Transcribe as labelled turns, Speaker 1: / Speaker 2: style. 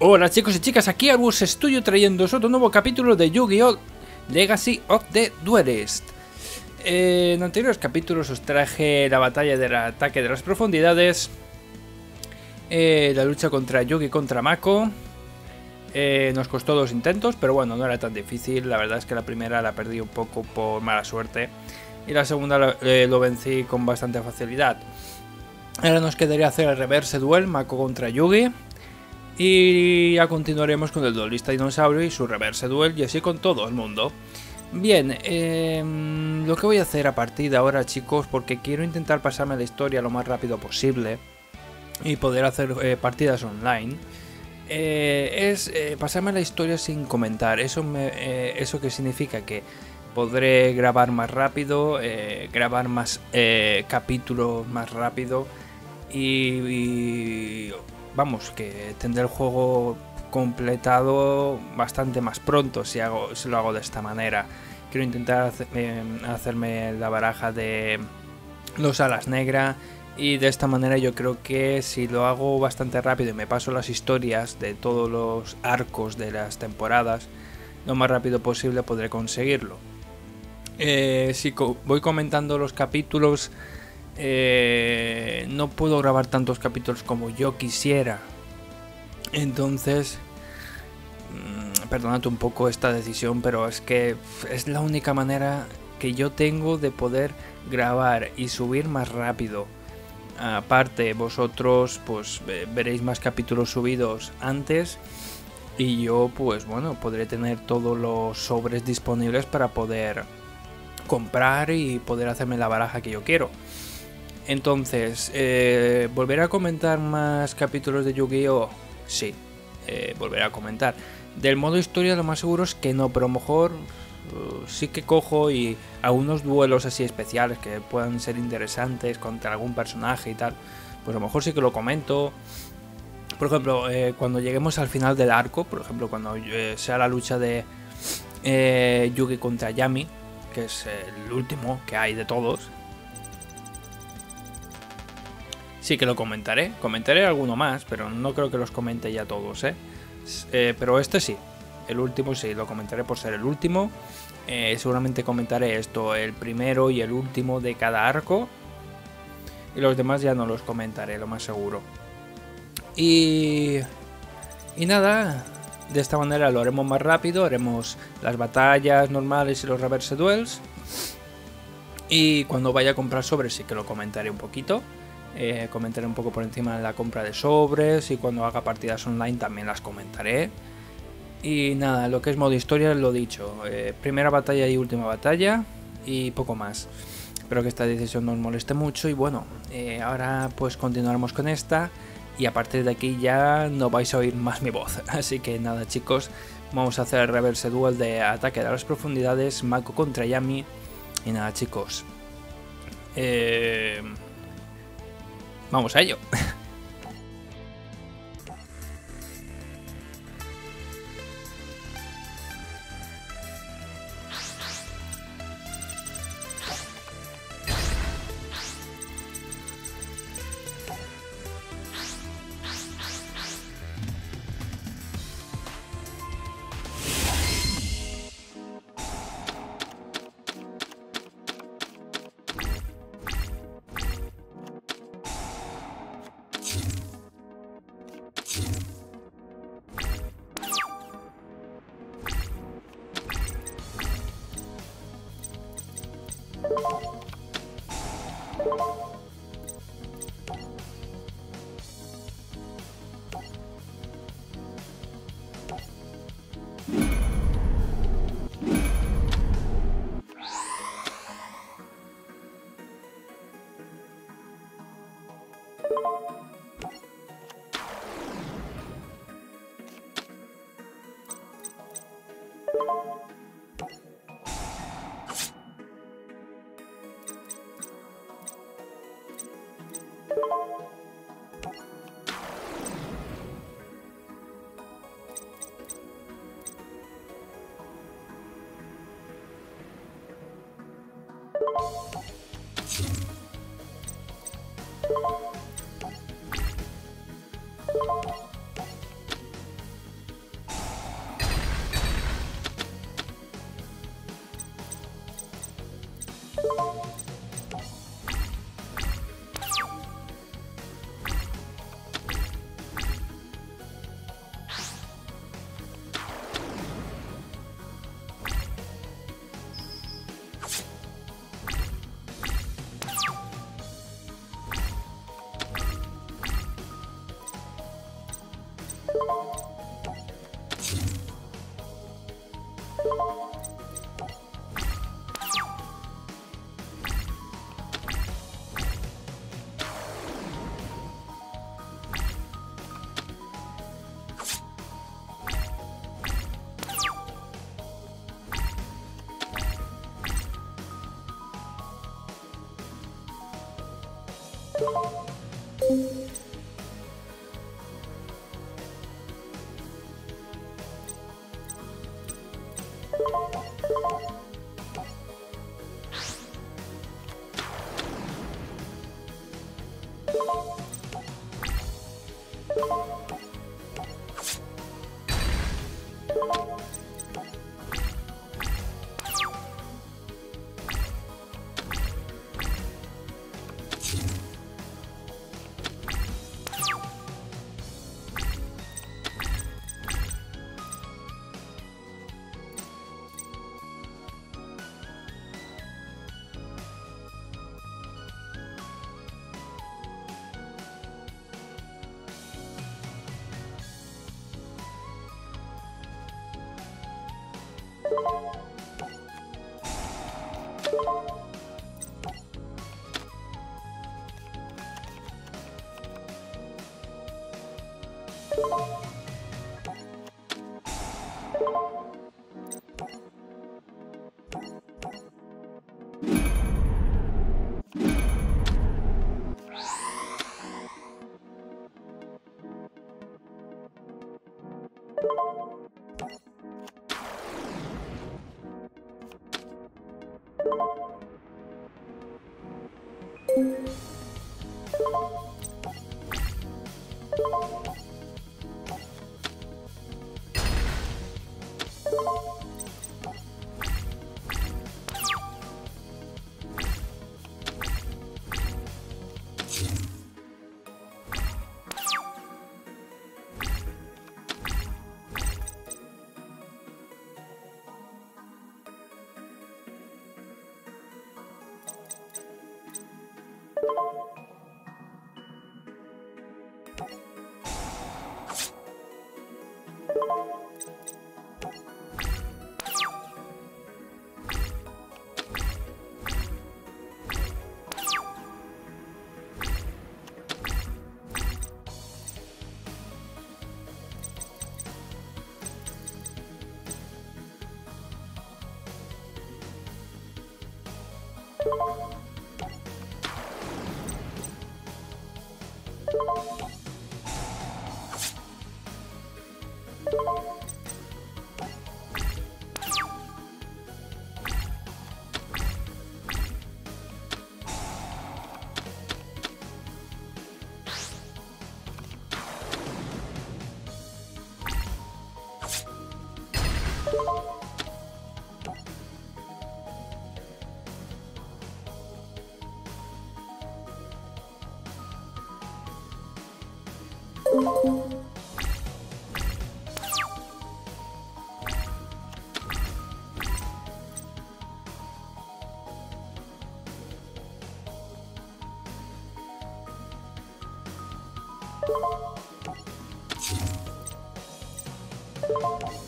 Speaker 1: Hola chicos y chicas, aquí Arbus Studio trayéndoos otro nuevo capítulo de Yu-Gi-Oh! Legacy of the Duelist. En anteriores capítulos os traje la batalla del ataque de las profundidades, la lucha contra Yugi contra Mako. Nos costó 2 intentos, pero bueno, no era tan difícil. La verdad es que la primera la perdí un poco por mala suerte y la segunda lo vencí con bastante facilidad. Ahora nos quedaría hacer el reverse duel, Mako contra Yugi. Y ya continuaremos con el duelista dinosaurio y su reverse duel, y así con todo el mundo. Bien, lo que voy a hacer a partir de ahora, chicos, porque quiero intentar pasarme la historia lo más rápido posible y poder hacer partidas online, es pasarme la historia sin comentar. Eso que significa que podré grabar más rápido, grabar más capítulos más rápido y vamos, que tendré el juego completado bastante más pronto si lo hago de esta manera. Quiero intentar hacerme la baraja de los alas negra, y de esta manera yo creo que si lo hago bastante rápido y me paso las historias de todos los arcos de las temporadas lo más rápido posible, podré conseguirlo. Si voy comentando los capítulos, no puedo grabar tantos capítulos como yo quisiera. Entonces, perdonad un poco esta decisión, pero es que es la única manera que yo tengo de poder grabar y subir más rápido. Aparte, vosotros pues veréis más capítulos subidos antes, y yo pues bueno, podré tener todos los sobres disponibles para poder comprar y poder hacerme la baraja que yo quiero. Entonces, ¿volveré a comentar más capítulos de Yu-Gi-Oh? Sí, volveré a comentar. Del modo historia lo más seguro es que no, pero a lo mejor sí que cojo y algunos duelos así especiales que puedan ser interesantes contra algún personaje y tal, pues a lo mejor sí que lo comento. Por ejemplo, cuando lleguemos al final del arco, por ejemplo, cuando sea la lucha de Yugi contra Yami, que es el último que hay de todos, sí que lo comentaré. Comentaré alguno más, pero no creo que los comente ya todos, pero este sí, el último sí, lo comentaré por ser el último. Seguramente comentaré esto, el primero y el último de cada arco, y los demás ya no los comentaré, lo más seguro. Y nada, de esta manera lo haremos más rápido, haremos las batallas normales y los reverse duels. Y cuando vaya a comprar sobres sí que lo comentaré un poquito. Comentaré un poco por encima de la compra de sobres, y cuando haga partidas online también las comentaré. Y nada, lo que es modo historia, lo dicho, primera batalla y última batalla y poco más. Espero que esta decisión no os moleste mucho, y bueno, ahora pues continuaremos con esta, y a partir de aquí ya no vais a oír más mi voz. Así que nada, chicos, vamos a hacer el reverse duel de ataque de las profundidades, Mako contra Yami. Y nada, chicos, vamos a ello.
Speaker 2: You